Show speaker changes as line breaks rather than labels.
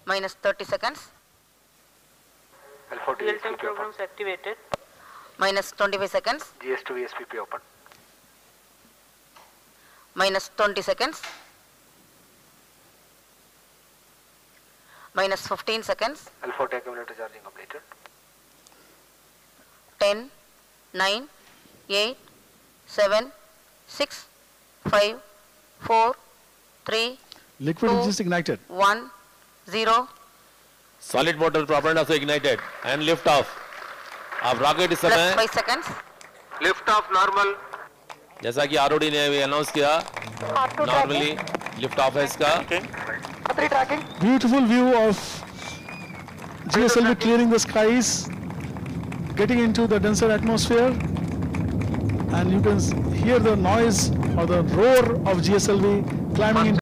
Minus 30 seconds.
L40
Real-time programs activated.
Minus 25 seconds.
GS2 VSPP open.
Minus 20 seconds. Minus 15 seconds.
L40 accumulator charging completed.
10, 9, 8, 7, 6, 5, 4, 3,
Liquid
2,
is just ignited.
1, 0.
Solid motor propellant also ignited and lift off. अब rocket इस
Plus
समय
5 seconds.
Lift off normal.
जैसा कि आरओडी ने भी announce किया, normally lift off है इसका.
Beautiful view of GSLV clearing the skies, getting into the denser atmosphere, and you can hear the noise or the roar of GSLV climbing into